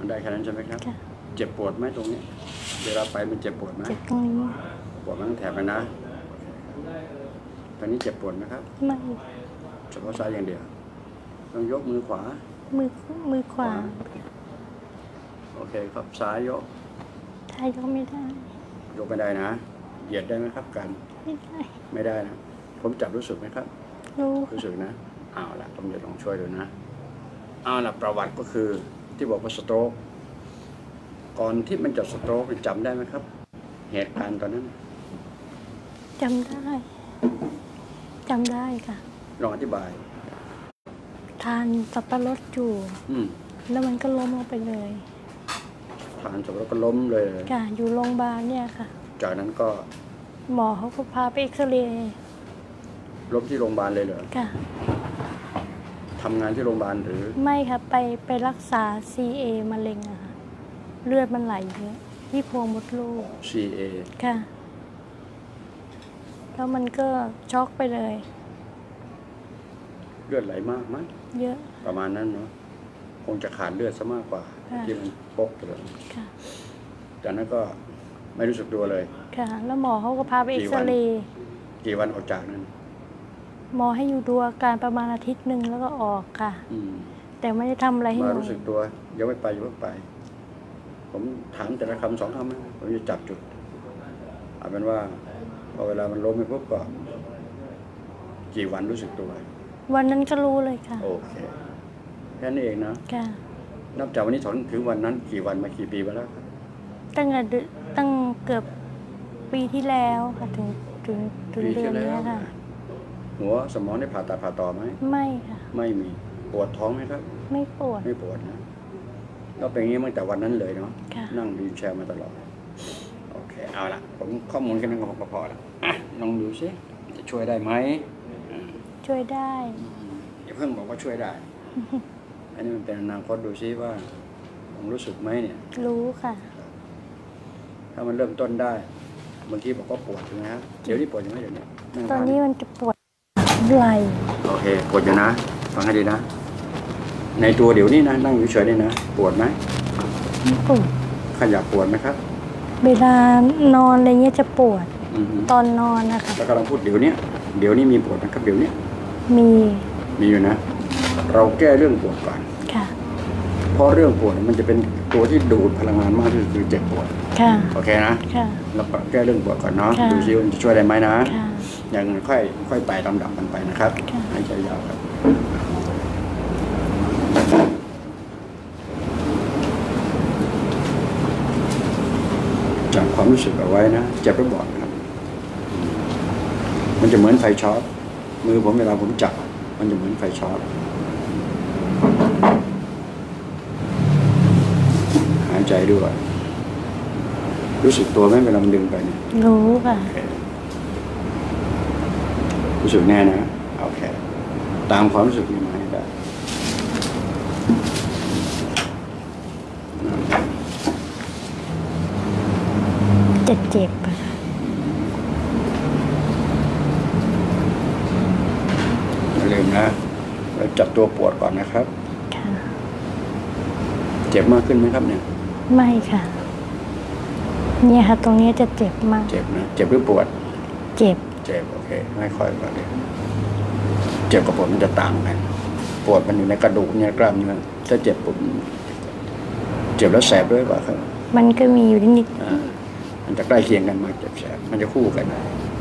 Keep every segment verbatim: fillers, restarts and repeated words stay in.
มันได้แค่นั้นใช่ไหมครับเจ็บปวดไหมตรงนี้เวลาไปมันเจ็บปวดไหมเจ็บตรงนี้ปวดมันต้องแถบไปนะตอนนี้เจ็บปวดไหมครับไม่เฉพาะซ้ายอย่างเดียวต้องยกมือขวามือมือขวาโอเคครับซ้ายยกซ้ายยกไม่ได้ยกไม่ได้นะเหยียดได้ไหมครับกันไม่ได้ไม่ได้นะผมจับรู้สึกไหมครับรู้รู้สึกนะเอาล่ะผมจะลองช่วยดูนะเอาล่ะประวัติก็คือที่บอกว่าสโตรกก่อนที่มันจะสโตรกจำได้ไหมครับเหตุการณ์ตอนนั้นจำได้จำได้ค่ะลองอธิบายทานสับปะรดอยู่แล้วมันก็ล้มลงไปเลยทานสับปะรดก็ล้มเลยค่ะอยู่โรงพยาบาลเนี่ยค่ะจากนั้นก็หมอเขาก็พาไปเอ็กซเรย์ล้มที่โรงพยาบาลเลยเหรอค่ะทำงานที่โรงพยาบาลหรือไม่ค่ะไปไปรักษา ซี เอ มะเร็งอะค่ะเลือดมันไหลเยอะที่โพรงมดลูกซี เอค่ะแล้วมันก็ช็อกไปเลยเลือดไหลมากมั้ยเยอะประมาณนั้นเนาะคงจะขาดเลือดซะมากกว่าที่มันปกเลยค่ะจากนั้นก็ไม่รู้สึกตัวเลยค่ะแล้วหมอเขาก็พาไปเอ็กซเรย์กี่วันออกจากนั้นหมอให้อยู่ดูอาการประมาณอาทิตย์หนึ่งแล้วก็ออกค่ะแต่ไม่ได้ทำอะไรให้หนูรู้สึกตัวยังไม่ไปยังไม่ไปผมถามแต่ละคำสองคำผมจะจับจุดเอาเป็นว่าพอเวลามันล้มไปปุ๊บก็กี่วันรู้สึกตัววันนั้นก็รู้เลยค่ะโอเคแค่นี้เองนะค่ะนับจากวันนี้ถึงวันนั้นกี่วันมากี่ปีมาแล้วครับตั้งแต่ตั้งเกือบปีที่แล้วค่ะถึงถึงถึงเดือนนี้ค่ะหัวสมองได้ผ่าตัดผ่าต่อไหมไม่ค่ะไม่มีปวดท้องไหมครับไม่ปวดไม่ปวดนะก็เป็นอย่างนี้มาตั้งแต่วันนั้นเลยเนาะนั่งวีลแชร์มาตลอดโอเคเอาละผมข้อมูลแค่นั้นก็พอแล้วอ่ะลองดูซิจะช่วยได้ไหมช่วยได้อย่าเพิ่งบอกว่าช่วยได้อันนี้มันเป็นอนาคตดูซิว่าผมรู้สึกไหมเนี่ยรู้ค่ะถ้ามันเริ่มต้นได้บางทีบอกว่าปวดใช่ไหมครับเดี๋ยวนี้ปวดยังไงเดี๋ยวนี้ตอนนี้มันจะปวดไหล่โอเคปวดอยู่นะฟังให้ดีนะในตัวเดี๋ยวนี้นะนั่งอยู่เฉยๆนี่นะปวดไหมไม่ปวดขยับปวดไหมครับเวลานอนอะไรเงี้ยจะปวดตอนนอนนะคะแล้วกำลังพูดเดี๋ยวนี้เดี๋ยวนี้มีปวดนะครับเดี๋ยวนี้มีมีอยู่นะเราแก้เรื่องปวดก่อนค่ะเพราะเรื่องปวดมันจะเป็นตัวที่ดูดพลังงานมากที่สุดคือเจ็บปวดค่ะโอเคนะค่ะเราแก้เรื่องปวดก่อนเนาะดูซิว่าจะช่วยได้ไหมนะอย่างค่อยค่อยไต่ลำดับกันไปนะครับให้ใจยาวครับจับความรู้สึกเอาไว้นะเจ็บหรือปวดครับมันจะเหมือนไฟช็อตมือผมเวลาผมจับมันจะเหมือนไฟช็อตหายใจด้วยรู้สึกตัวไหมเวลามันดึงไปเนี่ยรู้ค่ะรู้สึกแน่นะโอเคตามความรู้สึกนี้มาให้ได้เจ็บเจ็บอย่าลืมนะเราจับตัวปวดก่อนนะครับค่ะเจ็บมากขึ้นไหมครับเนี่ยไม่ค่ะเนี่ยค่ะตรงนี้จะเจ็บมากเจ็บนะเจ็บหรือปวดเจ็บเจ็บโอเคไม่ค่อยก่อนเลยเจ็บกับปวดมันจะต่างกันปวดมันอยู่ในกระดูกเนี่ยกล้ามเนื้อถ้าเจ็บปุ๊บเจ็บแล้วแสบด้วยป่ะครับมันก็มีอยู่นิดมันจะใกล้เคียงกันมากเจ็บแสบมันจะคู่กัน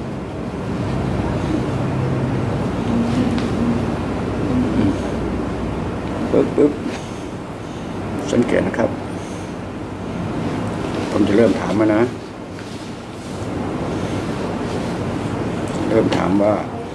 ปึ๊บปึ๊บสังเกตนะครับผมจะเริ่มถามมานะเริ่มถามว่า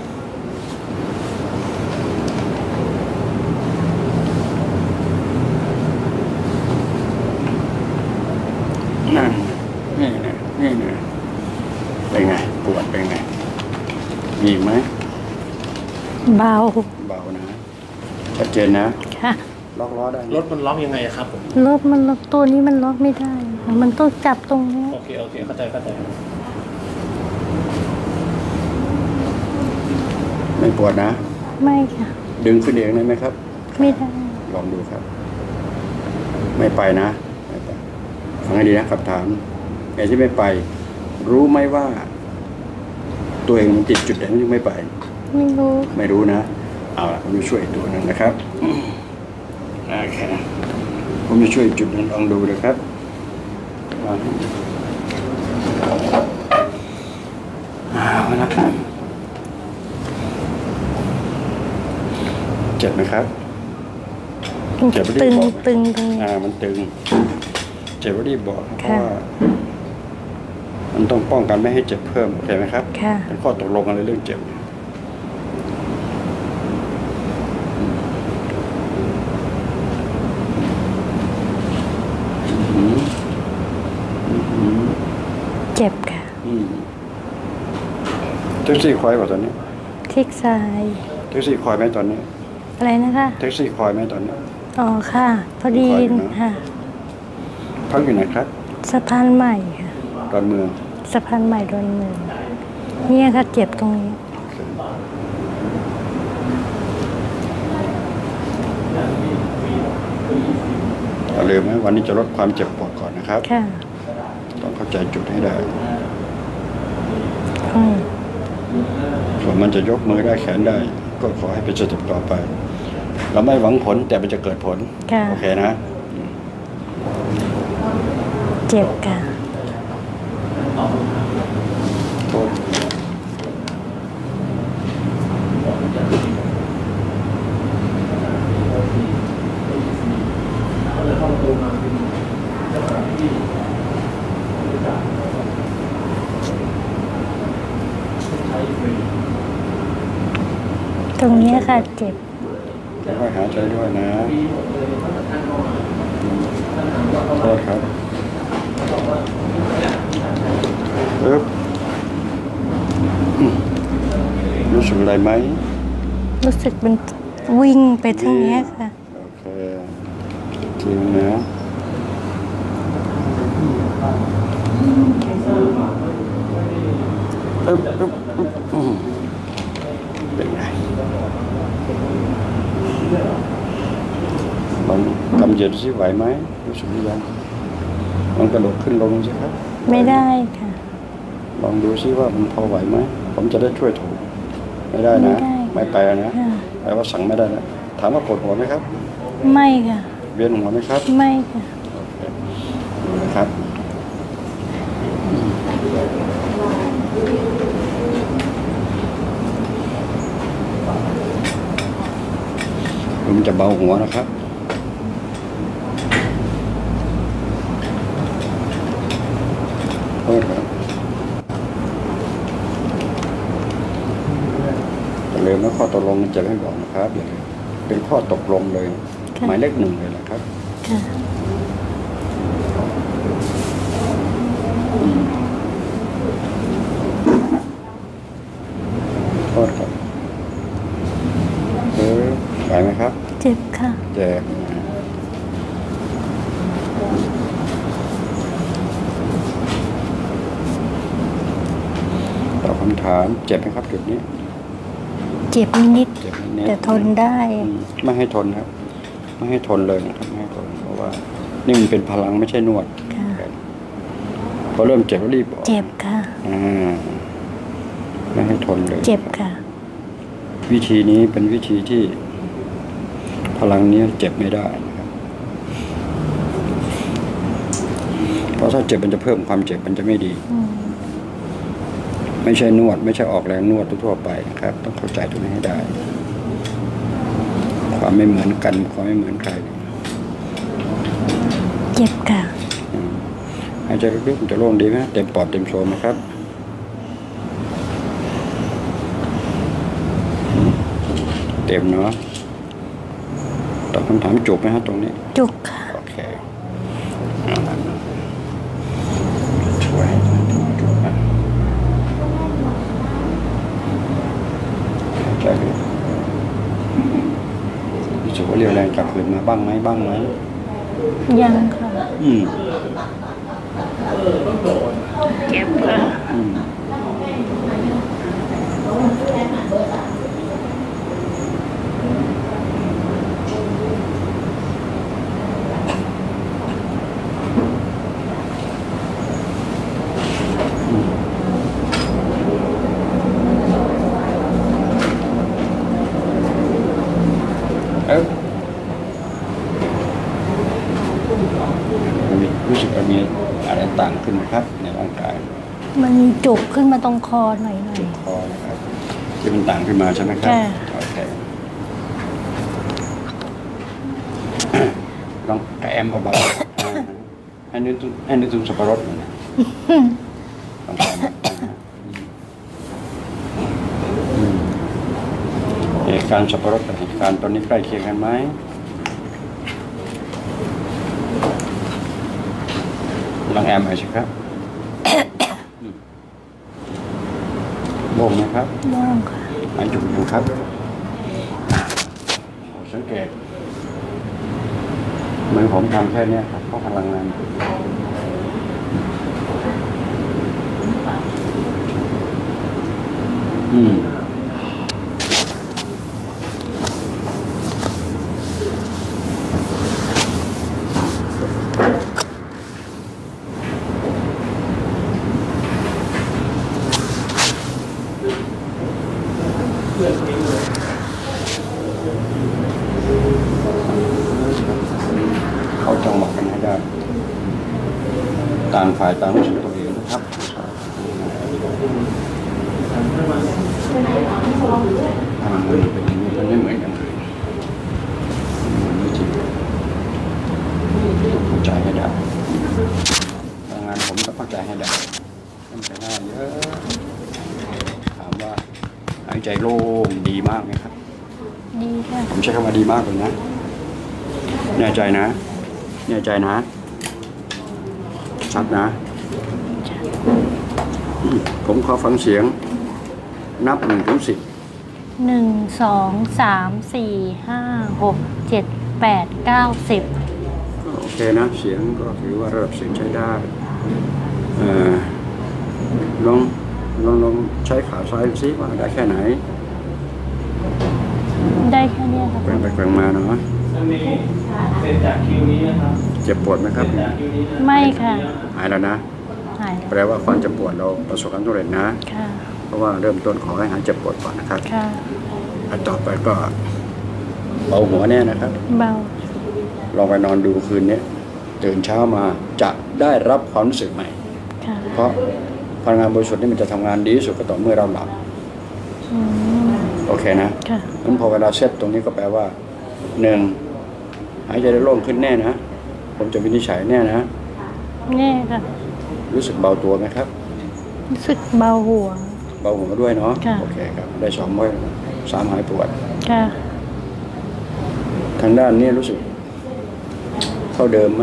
นั่นนี่นะนี่นะเป็นไงปวดเป็นไงมีไหมเบาเบานะชัดเจนนะค่ะล็อกล้อได้รถมันล็อกยังไงครับผมรถมันล็อกตัวนี้มันล็อกไม่ได้มันต้องจับตรงนี้โอเคโอเคเข้าใจเข้าใจไม่ปวดนะไม่ค่ะดึงขึ้นเองได้ไหมครับไม่ได้ลองดูครับไม่ไปนะไม่ไปฟังให้ดีนะคำถามไอ้ที่ไม่ไป รู้ไหมว่า ตัวเองมันติดจุดไหนมันยังไม่ไปไม่รู้ไม่รู้นะเอาละผมจะช่วยตัวนั้นนะครับโอเคผมจะช่วยจุดนั้นลองดูนะครับเอาละเจ็บไหมครับมันจะตึงตึงตรงนี้อ่ามันตึงเจ็บก็รีบบอกเพราะค่ะว่า มันต้องป้องกันไม่ให้เจ็บเพิ่มโอเคไหมครับค่ะเป็นข้อตกลงกันในเรื่องเจ็บอืมอืมเจ็บค่ะอืมแท็กซี่คอยป่ะตอนนี้คลิกซ้ายแท็กซี่คอยไหมตอนนี้อะไรนะคะแท็กซี่คอยไหมตอนนี้อ๋อค่ะ พอดีคอยอยู่นะค่ะพักอยู่ไหนครับสะพานใหม่ค่ะดอนเมืองสะพานใหม่ดอนเมืองเนี่ยค่ะเจ็บตรงนี้อย่าลืมนะวันนี้จะลดความเจ็บปวดก่อนนะครับค่ะต้องเข้าใจจุดให้ได้อืมส่วนมันจะยกมือได้แขนได้ ก็ขอให้เป็นสเต็ปต่อไป เราไม่หวังผลแต่มันจะเกิดผลค่ะโอเคนะเจ็บค่ะโทษตรงนี้ค่ะเจ็บค่อยหายใจด้วยนะโทษครับปึ๊บอืมรู้สึกอะไรไหมรู้สึกเป็นวิ่งไปทางเนี้ยค่ะโอเคจริงนะปึ๊บปึ๊บปึ๊บอืมเป็นไงลองกำเหยียดสิไหวไหมรู้สึกหรือยังลองกระโดดขึ้นลงสิครับไม่ได้ค่ะลองดูซิว่ามันพอไหวไหมผมจะได้ช่วยถูกไม่ได้นะไม่ได้ไม่ไปนะค่ะแปลว่าสั่งไม่ได้นะถามว่าปวดหัวไหมครับไม่ค่ะเวียนหัวไหมครับไม่ค่ะนะครับมันจะเบาหัวนะครับโทษครับอย่าลืมนะข้อตกลงจะไม่บอกนะครับอย่าลืมเป็นข้อตกลงเลยค่ะหมายเลขหนึ่งเลยนะครับค่ะโทษครับเออไหวไหมครับเจ็บค่ะเจ็บตอบคำถามเจ็บไหมครับจุดนี้เจ็บนิดเจ็บนิดๆแต่ทนได้อืมไม่ให้ทนครับ ไม่ให้ทนเลยนะครับไม่ให้ทนเพราะว่า นี่มันเป็นพลังไม่ใช่นวดค่ะพอเริ่มเจ็บก็รีบออกเจ็บค่ะอ่าไม่ให้ทนเลยเจ็บค่ะวิธีนี้เป็นวิธีที่ พลังนี้เจ็บไม่ได้นะครับเพราะถ้าเจ็บมันจะเพิ่มความเจ็บมันจะไม่ดีอืมไม่ใช่นวด ไม่ใช่ออกแรงนวดทั่วๆไปนะครับ ต้องเข้าใจตรงนี้ให้ได้ ความไม่เหมือนกันความไม่เหมือนใครเจ็บค่ะอืมหายใจลึกๆมันจะโล่งดีไหมเต็มปอดเต็มโซนไหมครับ เต็มเนาะตอบคำถามจบไหมฮะตรงนี้จุกค่ะโอเคเอาละช่วยจบนะหายใจลึกรู้สึกว่าเรียวแรงกลับคืนมาบ้างไหมบ้างไหมยังค่ะอืมเจ็บค่ะอืมมันมีรู้สึกว่ามีอะไรต่างขึ้นไหมครับ ในร่างกายมันมีจุกขึ้นมาตรงคอหน่อยหน่อยคอนะครับที่มันต่างขึ้นมาใช่ไหมครับใช่โอเคลองกระแอมเบาๆอ่าให้นึกถึงให้นึกถึงสับปะรดหน่อยนะลองกระแอมอ่าอืมเหตุการณ์สับปะรดกับเหตุการณ์ตอนนี้ใกล้เคียงกันไหมลองแอมหน่อยสิครับโล่งไหมครับบ้องค่ะหายจุกอยู่ครับสังเกตเหมือนผมทำแค่นี้ครับเพราะพลังงานอืมเข้าจังหวะกันให้ได้ต่างฝ่ายต่างรู้สึกตัวเองนะครับถ้ามันเป็นอย่างนี้มันไม่เหมือนกันเลยมันไม่จริงต้องเข้าใจให้ได้ทำงานผมต้องเข้าใจให้ได้ต้องใจได้เยอะถามว่าหายใจโล่งดีมากไหมครับดีค่ะผมใช้คำว่าดีมากเลยนะแน่ใจนะแน่ใจนะชัดนะอืมผมขอฟังเสียงนับหนึ่งถึงสิบหนึ่งสองสามสี่ห้าหกเจ็ดแปดเก้าสิบก็โอเคนะเสียงก็ถือว่าระดับเสียงใช้ได้เอ่อลองลองลองใช้ขาซ้ายซิว่าได้แค่ไหนได้แค่เนี้ยค่ะแกว่งไปแกว่งมาเนาะอันนี้เป็นจากคิวนี้นะครับเจ็บปวดไหมครับจากคิวนี้นะไม่ค่ะหายแล้วนะหายแปลว่าความเจ็บปวดเราประสบความสำเร็จนะค่ะเพราะว่าเริ่มต้นขอให้หายเจ็บปวดก่อนนะครับค่ะอันต่อไปก็เบาหัวแน่นะครับเบาลองไปนอนดูคืนนี้ตื่นเช้ามาจะได้รับความรู้สึกใหม่ค่ะเพราะพลังงานบริสุทธิ์นี่มันจะทำงานดีที่สุดก็ต่อเมื่อเราหลับอืมโอเคนะค่ะงั้นพอเวลาเซตตรงนี้ก็แปลว่าหนึ่งหายใจได้โล่งขึ้นแน่นะผมจะวินิจฉัยแน่นะแน่ค่ะรู้สึกเบาตัวไหมครับรู้สึกเบาหัวเบาหัวด้วยเนาะค่ะโอเคครับได้สองไว้สามหายปวดค่ะทางด้านนี้รู้สึกเท่าเดิมไหม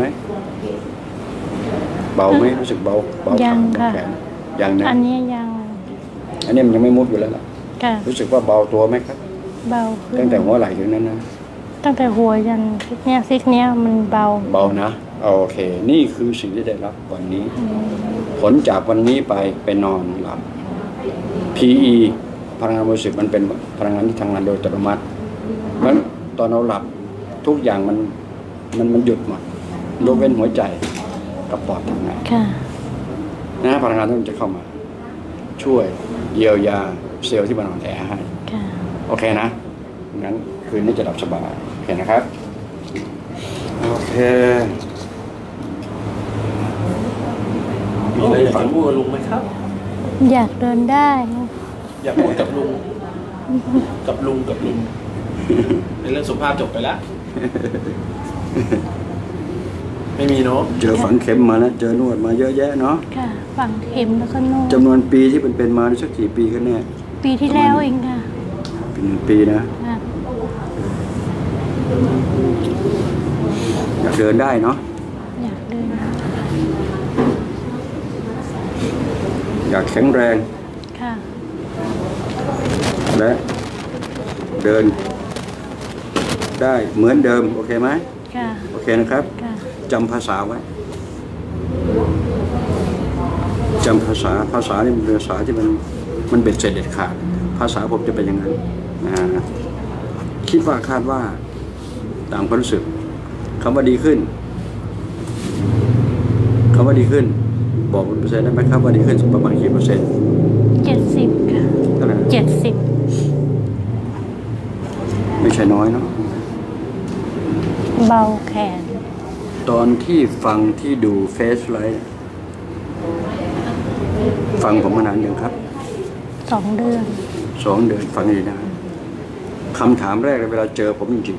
เบาไหมรู้สึกเบาเบายังขาค่ะแขนยังนะอันนี้ยังอันนี้มันยังไม่มุดอยู่แล้วล่ะค่ะรู้สึกว่าเบาตัวไหมครับเบาขึ้นตั้งแต่หัวไหล่ถึงนั้นนะตั้งแต่หัวยันซิกเนี้ยซิกเนี้ยมันเบาเบานะโอเค นี่คือสิ่งที่ได้รับวันนี้ ผลจากวันนี้ไปไปนอนหลับ พี อี พลังงานบริสุทธิ์มันเป็นพลังงานที่ทำงานโดยอัตโนมัติมันตอนเราหลับทุกอย่างมันมันมันหยุดหมดยกเว้นหัวใจกับปอดทำงานค่ะนะพลังงานที่มันจะเข้ามา ช่วยเยียวยาเซลล์ที่มันอ่อนแอให้ค่ะโอเคนะงั้นคืนนี้จะหลับสบายโอเคนะครับโอเคมีอะไรอยากจะพูดกับลุงไหมครับอยากเดินได้อยากพูดกับลุง กับลุงกับลุง ในเรื่องสุขภาพจบไปแล้ว ไม่มีเนาะเจอฝังเข็มมาแล้วเจอนวดมาเยอะแยะเนาะค่ะ ฝังเข็มแล้วก็นวดจำนวนปีที่เป็นเป็นมานี่สักกี่ปีกันแน่ปีที่แล้วเองค่ะเป็นหนึ่งปีนะค่ะอยากเดินได้เนาะอยากเดินอยากแข็งแรงค่ะและเดินได้เหมือนเดิมโอเคไหมค่ะโอเคนะครับค่ะจำภาษาไว้จำภาษาภาษานี่เป็นภาษาที่มันมันเบ็ดเสร็จเด็ดขาดภาษาผมจะเป็นอย่างนั้นนะคิดว่าคาดว่าตามความรู้สึกคำว่าดีขึ้นคำว่าดีขึ้น บอกเป็นเปอร์เซ็นต์ได้ไหมครับว่าดีขึ้นประมาณกี่เปอร์เซ็นต์เจ็ดสิบค่ะเท่าไหร่เจ็ดสิบไม่ใช่น้อยเนาะเบาแขนตอนที่ฟังที่ดูเฟซไลฟ์ฟังผมมานานยังครับสองเดือนสองเดือนฟังดีนะคำถามแรกเลยเวลาเจอผมจริง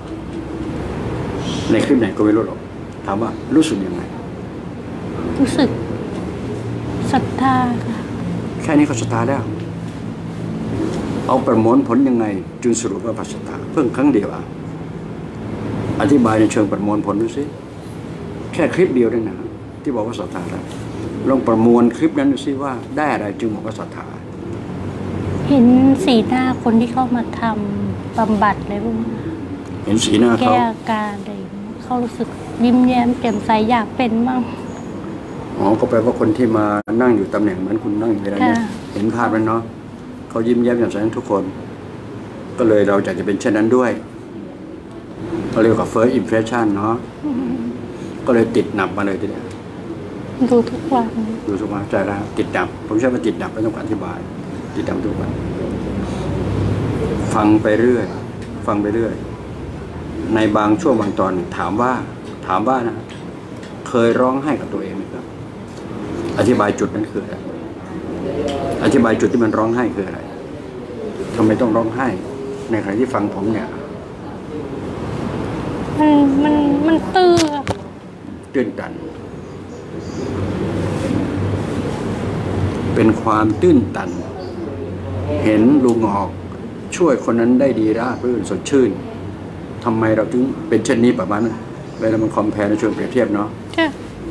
ๆในคลิปไหนก็ไม่รู้หรอกถามว่ารู้สึกยังไงรู้สึกศรัทธาค่ะแค่นี้ก็ศรัทธาแล้ว เอาประมวลผลยังไงจึงสรุปว่าศรัทธาเพิ่งครั้งเดียวอ่ะอธิบายในเชิงประมวลผลดูสิแค่คลิปเดียวด้วยนะที่บอกว่าศรัทธาแล้วลองประมวลคลิปนั้นดูสิว่าได้อะไรจึงบอกว่าศรัทธาเห็นสีหน้าคนที่เข้ามาทำบำบัดเลยพวกนี้เห็นสีหน้าแก้เขาอาการอะไรอย่างเงี้ยเขารู้สึกยิ้มแย้มแจ่มใสอยากเป็นมั่งอ๋อก็แปลว่าคนที่มานั่งอยู่ตำแหน่งเหมือนคุณนั่งอยู่เวลาเนี้ยค่ะเห็นภาพมันเนาะเขายิ้มแย้มแจ่มใสทุกคน ก็เลยเราอยากจะเป็นเช่นนั้นด้วยเขาเรียกว่า first impression เนาะก็เลยติดหนับมาเลยทีเดียวดูทุกวันดูสมาใจแล้วติดดับผมใช้ว่าติดดับไม่ต้องการอธิบายติดดับทุกวันฟังไปเรื่อยฟังไปเรื่อยในบางช่วงบางตอนถามว่าถามว่านะเคยร้องไห้กับตัวเองไหมครับอธิบายจุดนั้นคืออะไรอธิบายจุดที่มันร้องไห้คืออะไรทำไมต้องร้องไห้ในขณะที่ฟังผมเนี่ยมันมันมันตื้อตื้นตันเป็นความตื้นตันเห็นลุงออกช่วยคนนั้นได้ดีราบรื่นสดชื่นทำไมเราถึงเป็นเช่นนี้ประมาณนั้นเวลามันคอมแพร์ในเชิงเปรียบเทียบเนาะค่ะ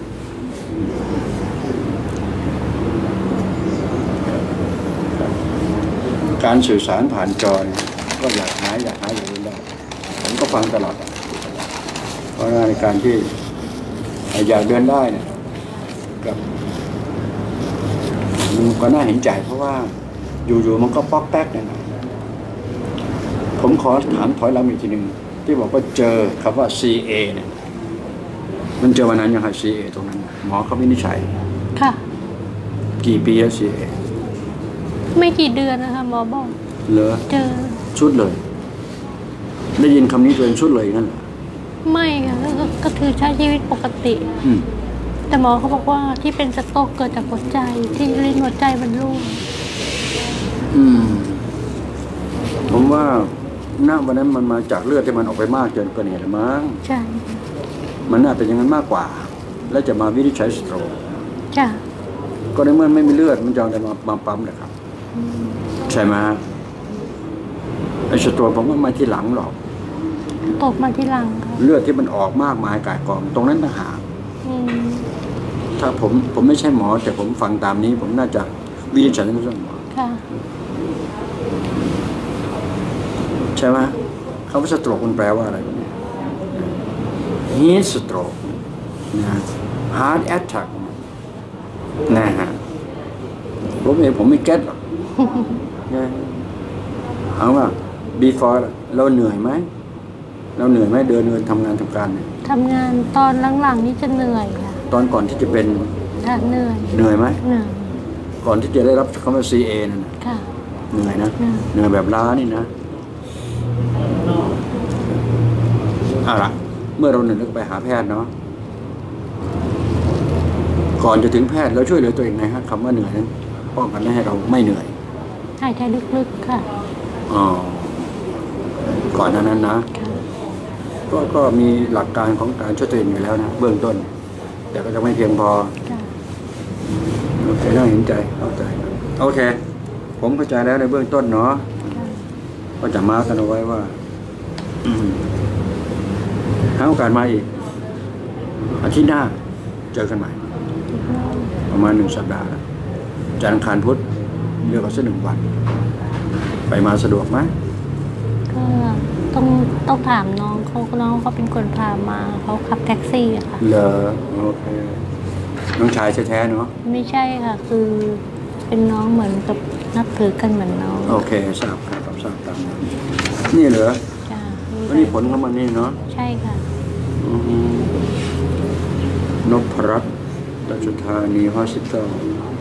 การสื่อสารผ่านจอเนี่ยก็อยากหายอยากหายอย่างนี้ได้ผมก็ฟังตลอดเพราะในการที่อยากเดินได้เนี่ยกับมันก็น่าเห็นใจเพราะว่าอยู่ๆมันก็ป๊อกแป๊กเนี่ยนะผมขอถามถอยหลังอีกทีหนึ่งที่บอกว่าเจอคำว่า ซี เอ เนี่ยมันเจอวันนั้นยังไง ซี เอ ตรงนั้นหมอเขาวินิจฉัยค่ะกี่ปีแล้ว ซี เอไม่กี่เดือนนะคะหมอบอกเหรอเจอชุดเลย ได้ยินคำนี้ตัวเองชุดเลยงั้นเหรอไม่ค่ะก็ก็คือใช้ชีวิตปกติอืมแต่หมอเขาบอกว่าที่เป็นสโตรกเกิดจากหัวใจที่ลิ้นหัวใจมันรั่วอืมผมว่าหน้าวันนั้นมันมาจากเลือดที่มันออกไปมากเกินกว่าเหตุมั้งใช่มันน่าเป็นอย่างนั้นมากกว่า แล้วจะมาวินิจฉัยสโตรกจ้ะก็ในเมื่อไม่มีเลือดมันจะเอาอะไรมามาปั๊มเลยครับ ใช่ไหมไอ้สโตรกผมว่ามาที่หลังหรอกตกมาที่หลังค่ะเลือดที่มันออกมากมายกายกองตรงนั้นต่างหากอืมถ้าผมผมไม่ใช่หมอ แต่ผมฟังตามนี้ ผมน่าจะวินิจฉัยทั้งสองหมอค่ะใช่ไหมคำว่าสโตรกมันแปลว่าอะไรเนี่ย heat stroke นะ heart attack นะฮะผมเองผมไม่เก็ตหรอกนะเอาว่า before เราเหนื่อยไหมเราเหนื่อยไหมเดินเดินทำงานทำการเนี่ยทำงานตอนหลังๆนี่จะเหนื่อยค่ะตอนก่อนที่จะเป็นค่ะเหนื่อยเหนื่อยไหมเหนื่อยก่อนที่จะได้รับคำว่า ซี เอ นั่นนะค่ะเหนื่อยนะเหนื่อยเหนื่อยแบบล้านี่นะเอาล่ะเมื่อเราเหนื่อยเราก็ไปหาแพทย์เนาะก่อนจะถึงแพทย์เราช่วยเหลือตัวเองไงฮะคำว่าเหนื่อยนั้นป้องกันไม่ให้เราไม่เหนื่อยหายใจลึกๆค่ะอ๋อก่อนหน้านั้นนะค่ะก็ก็มีหลักการของการช่วยตัวเองอยู่แล้วนะเบื้องต้น แต่ก็จะไม่เพียงพอค่ะโอเคน่าเห็นใจเข้าใจโอเค ผมเข้าใจแล้วในเบื้องต้นเนาะค่ะก็จะมาร์กกันเอาไว้ว่าอืมหาโอกาสมาอีกอาทิตย์หน้าเจอกันใหม่ ประมาณหนึ่งสัปดาห์จันทร์อังคารพุธเรียกว่าสักหนึ่งวัน ไปมาสะดวกไหมก็ต้องต้องถามน้องเขาน้องเขาเป็นคนพามาเขาขับแท็กซี่อะค่ะเหรอโอเคน้องชายแท้ๆเนาะไม่ใช่ค่ะ คือเป็นน้องเหมือนกับนับถือกันเหมือนน้องโอเคทราบครับทราบตามนั้นนี่เหรอจ้าวันนี้ผลของมันนี่เนาะใช่ค่ะอือฮึนพรัตน์ราชธานีฮอสพิทอล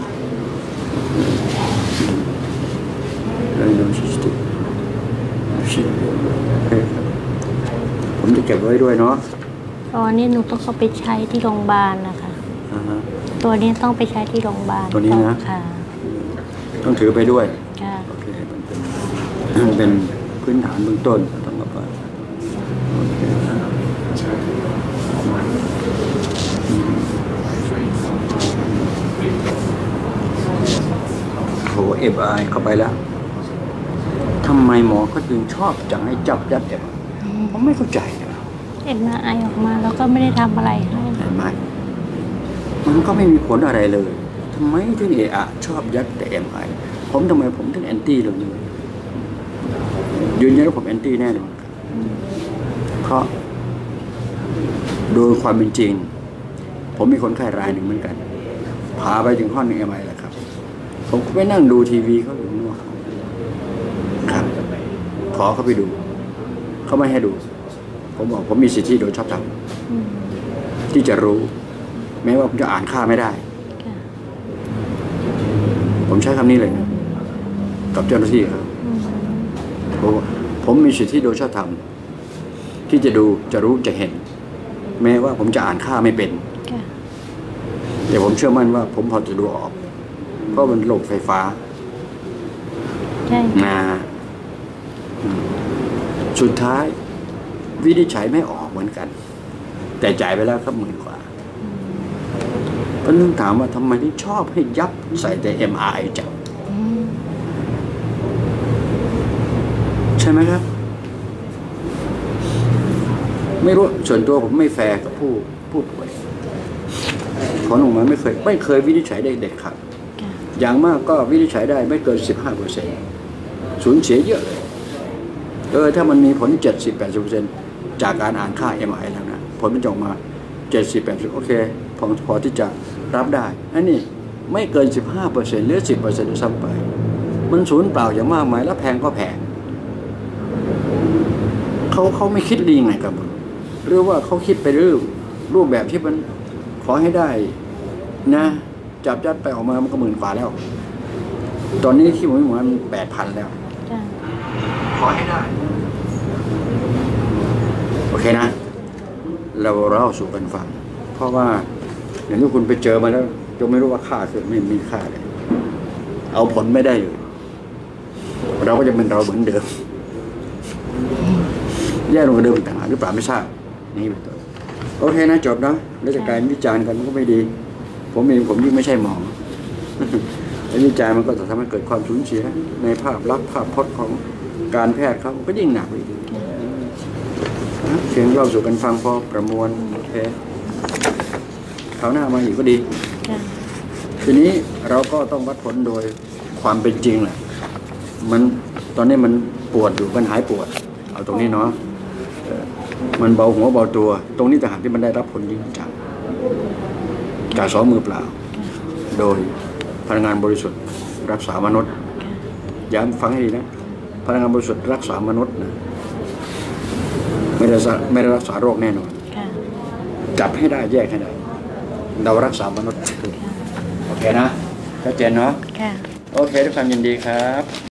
แล้วยังชิสติชิโอเคครับผมจะเก็บไว้ด้วยเนาะโอตอนนี้หนูต้องเข้าไปใช้ที่โรงพยาบาลนะคะอ่าฮะตัวนี้ต้องไปใช้ที่โรงพยาบาลตัวนี้นะค่ะต้องถือไปด้วยค่ะโอเคมันเป็นมันเป็นพื้นฐานเบื้องต้นต้องมาไปโอเคนะโหเอฟไอเข้าไปแล้วทำไมหมอเขาจึงชอบจังให้จับยัดเอฟผมไม่เข้าใจนะเอ็มไอออกมาแล้วก็ไม่ได้ทำอะไรให้เห็นไหมมันก็ไม่มีผลอะไรเลยทำไมถึงเอะอะชอบยัดแต่เอ็มไอผมทำไมผมถึงแอนตี้เรื่องนี้ยืนยันว่าผมแอนตี้แน่นอนเพราะโดยความเป็นจริงผมมีคนไข้รายหนึ่งเหมือนกันพาไปถึงห้องเอ็มไอแหละครับผมก็ไปนั่งดูทีวีเขาอยู่นู่นครับขอเขาไปดูเขาไม่ให้ดูผมบอกผมมีสิทธิโดยชอบธรรมอืมที่จะรู้ แม้ว่าผมจะอ่านค่าไม่ได้ค่ะผมใช้คำนี้เลยนะกับเจ้าหน้าที่ครับอืมผมผมมีสิทธิโดยชอบธรรมที่จะดูจะรู้จะเห็น แม้ว่าผมจะอ่านค่าไม่เป็นค่ะแต่ผมเชื่อมั่นว่าผมพอจะดูออก เพราะมันโลกไฟฟ้าใช่นะอืมสุดท้ายวินิจฉัยไม่ออกเหมือนกัน แต่จ่ายไปแล้วครับหมื่นกว่าเพราะนึกถามว่าทำไมที่ชอบให้ยับใส่แต่ เอ็ม อาร์ ไอ จังอืมใช่ไหมครับ ไม่รู้ส่วนตัวผมไม่แฟร์กับผู้ผู้ป่วยผลออกมาไม่เคย ไม่เคยวินิจฉัยได้เด็ดขาดค่ะอย่างมากก็วินิจฉัยได้ไม่เกิน สิบห้าเปอร์เซ็นต์ สูญเสียเยอะเลยเออถ้ามันมีผล เจ็ดสิบถึงแปดสิบเปอร์เซ็นต์ จากการอ่านค่า เอ็ม ไอ แล้วนะผลมันจะออกมา เจ็ดสิบถึงแปดสิบ โอเคพอพอที่จะรับได้อันนี้ไม่เกิน สิบห้าเปอร์เซ็นต์ หรือ สิบเปอร์เซ็นต์ ด้วยซ้ำไป มันสูญเปล่าอย่างมากมายแล้วแพงก็แพงเขาเขาไม่คิดดียังไงกับมันหรือว่าเขาคิดไปรูปรูปแบบที่มันขอให้ได้นะจับยัดไปออกมามันก็หมื่นกว่าแล้ว ตอนนี้ที่ผมมันแปดพันแล้วจ้ะขอให้ได้ โอเคนะ เราเล่าสู่กันฟัง เพราะว่าอย่างที่คุณไปเจอมาแล้วจะไม่รู้ว่าค่าคือไม่มีค่าเลย เอาผลไม่ได้เลย เราก็จะเป็นเราเหมือนเดิม แย่ลงกว่าเดิมอีกต่างหากหรือเปล่าไม่ทราบนี่เป็นต้นโอเคนะจบนะแล้วจะกลายวิจารณ์กันมันก็ไม่ดี ผมเองผมยิ่งไม่ใช่หมอ แล้ววิจารณ์มันก็จะทำให้เกิดความสูญเสีย ในภาพลักษณ์ภาพพจน์ของการแพทย์เขาก็ยิ่งหนักไปอีกนะเพียงเล่าสู่กันฟังพอประมวลโอเคคราวหน้ามาอีกก็ดีจ้ะทีนี้เราก็ต้องวัดผลโดยความเป็นจริงแหละ มันตอนนี้มันปวดอยู่มันหายปวด เอาตรงนี้เนาะเออมันเบาหัวเบาตัว ตรงนี้ต่างหากที่มันได้รับผลจริงจังจากสองมือเปล่า โดยพลังงานบริสุทธิ์รักษามนุษย์ย้ำฟังให้ดีนะพลังงานบริสุทธิ์รักษามนุษย์นะไม่ได้ไม่ได้รักษาโรคแน่นอนค่ะจับให้ได้แยกให้ได้ เรารักษามนุษย์โอเคนะชัดเจนเนาะค่ะโอเคด้วยความยินดีครับ